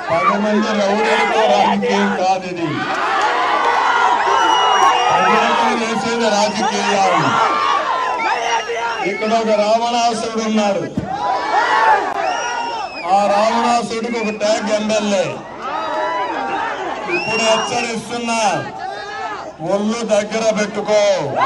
10 మంది రౌడీలతో రాజకీయం కాదు ఇది. ప్రజలతో చేసేది రాజకీయాలు. ఇక్కడ ఒక రావణాసురుడు ఉన్నారు. ఆ రావణాసుడికి ఒక ట్యాగ్ ఎమ్మెల్యే. ఇప్పుడు హెచ్చరిస్తున్నా, ఒళ్ళు దగ్గర పెట్టుకో.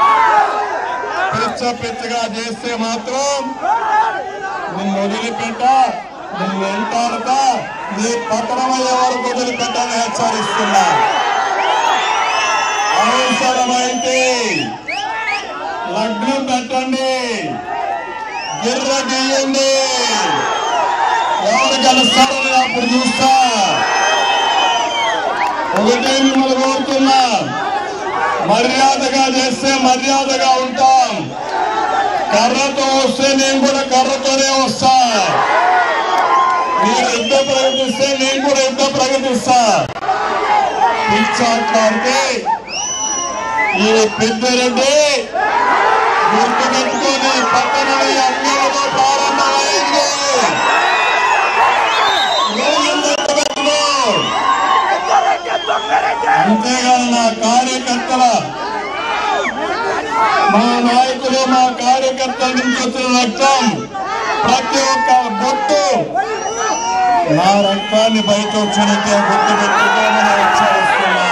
పిచ్చగా చేస్తే మాత్రం నిన్ను వదిలిపెట్ట, నిన్ను వెంటాడుతా, నీ పతనమయ్యే వరకు వదిలిపెట్టాలని హెచ్చరిస్తున్నా. అవసరమైతే లగ్నం పెట్టండి, గిర్ర గీయండి, ఎవరు గెలుస్తారని అప్పుడు చూస్తా. ఒకటే మిమ్మల్ని కోరుతున్నా, మర్యాదగా చేస్తే మర్యాదగా ఉంటాం. కర్రతో వస్తే నేను కూడా కర్రతోనే వస్తా. మీరు యుద్ధ ప్రకటిస్తే నేను కూడా యుద్ధ ప్రకటిస్తా. పిచ్చాట్లాడితే ఈ పెద్దరెడ్డి గుర్తుపెట్టుకొని పట్టణమే అన్యాయంతో ప్రారంభమైంది. అంతేగాని నా కార్యకర్తల, మా నాయకులు, మా కార్యకర్తల నుంచి వచ్చిన రక్తం, ప్రతి ఒక్క బొట్టు నా రక్తాన్ని బయట వచ్చినట్టే గుర్తు పెట్టుకోమని హెచ్చరిస్తున్నా.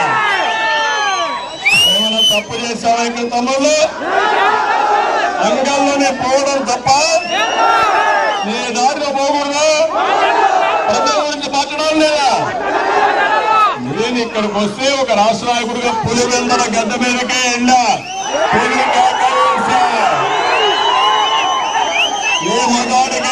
ఏమైనా తప్పు చేశావా ఇక్కడ తమ్ముళ్ళు? అంగంలోనే పోవడం తప్ప నీ దారిలో పోకూడదా? ప్రజల గురించి మాట్లాడాలి లేదా? నేను ఇక్కడికి వస్తే ఒక రాష్ట్ర నాయకుడిగా పులివెందల గడ్డ మీదకే వెళ్ళా. పులి కేకేసా. ఏ మగాడికి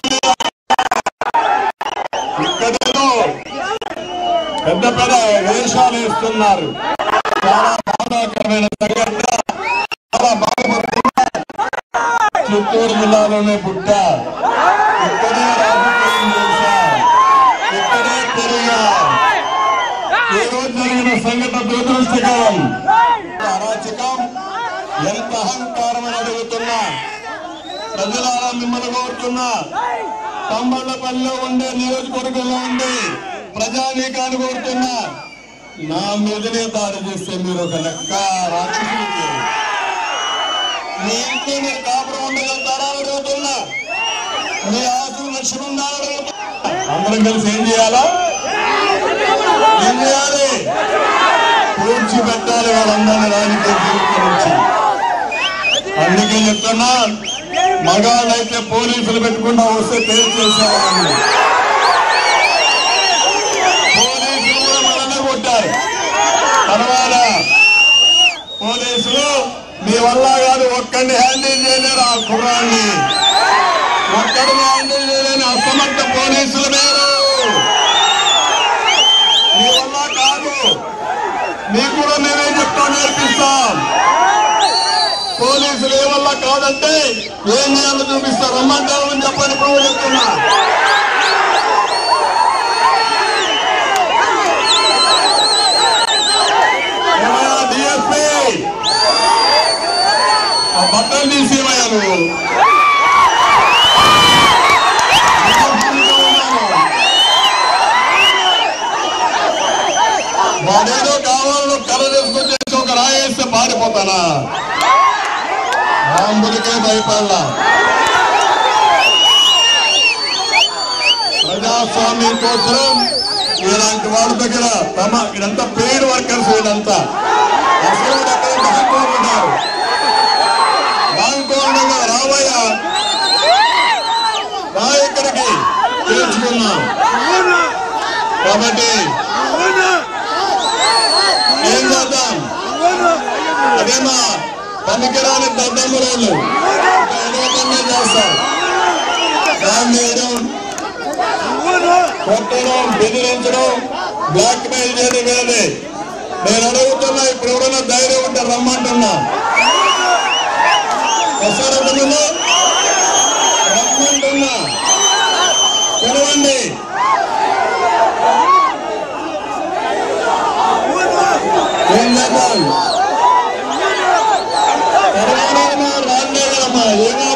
ఇక్కడ పెద్ద పెద్ద వేషాలు వేస్తున్నారు. చాలా బాధాకరమైన సంఘటన. చాలా బాధపడుతున్నా. చిత్తూరు జిల్లాలోనే పుట్టా, ఇక్కడే రాజకీయం చేశా, ఇక్కడే పెరిగా. ఈ రోజు జరిగిన సంఘటన దురదృష్టకరం, అరాచకం, ఎంత అహంకారం అని అడుగుతున్నా. ప్రజలారా మిమ్మల్ని కోరుతున్నా, తంబళ్లపల్లిలో ఉండే నియోజకవర్గంలో ఉండే ప్రజానీకాన్ని కోరుతున్నా, నా మీదనే దాడి చేస్తే మీరు ఒక లెక్క రాక్షసులకి. మీ ఇంట్లో మీరు కాపురం ఉండగలుగుతారా అని అడుగుతున్నా. మీ ఆశలు లక్ష్యం ఉందా అని అడుగుతున్నా. అందరం కలిసి ఏం చేయాలా? ఏం చేయాలి? పూడ్చిపెట్టాలి వాళ్ళందరినీ రాజకీయ జీవితం నుంచి. అందుకే చెప్తున్నా, మగాళ్ళైతే పోలీసులు పెట్టుకుంటా వస్తే పేరు చేసేవాళ్ళని. పోలీసులు కూడా మనల్ని కొట్టారు. తర్వాత పోలీసులు మీ వల్ల కాదు, ఒక్కడిని హ్యాండిల్ చేయలేరు. ఆ కుర్రాన్ని ఒక్కడిని హ్యాండిల్ చేయలేని అసమర్థ పోలీసులు వేరు. మీ వల్ల కాదు. మీకు కూడా మేమే చెప్తాం, నేర్పిస్తాం. పోలీసులు ఏ వల్ల కాదంటే ఏం చేయాలో చూపిస్తారు. రమ్మంటారని చెప్పని ఇప్పుడు చెప్తున్నా. డిఎస్పీ బట్టలు తీసేవయ్యా నువ్వు. వాడేదో కావాలో కర్ర చేసుకొచ్చేసి ఒక రాయేస్తే పారిపోతానా? రాంబుడికే భయపడలా. ప్రజాస్వామ్యం కోసం ఇలాంటి వాళ్ళ దగ్గర ఇదంతా పెయిడ్ వర్కర్స్. వీళ్ళంతా అసలు దగ్గర బ్యాంకు ఉన్నారు. బ్యాంకు ఉండగా రావయ్యా, రా ఇక్కడికి తెలుసుకున్నాం. కాబట్టి ఏం చేద్దాం? అదేమా పనికిరాని దద్దమ్మ రోజులు చేస్తారు. దాన్ని వేయడం, కొట్టడం, బెదిరించడం, బ్లాక్ మెయిల్ చేయడం వేరే. నేను అడుగుతున్నా, ఇప్పుడు ఎవరైనా ధైర్యం ఉంటే రమ్మంటున్నా. వస్తారంటున్నా, రమ్మంటున్నా, పిలవండి. ఏం చేద్దాం? రాలేదమ్మా, ఏమో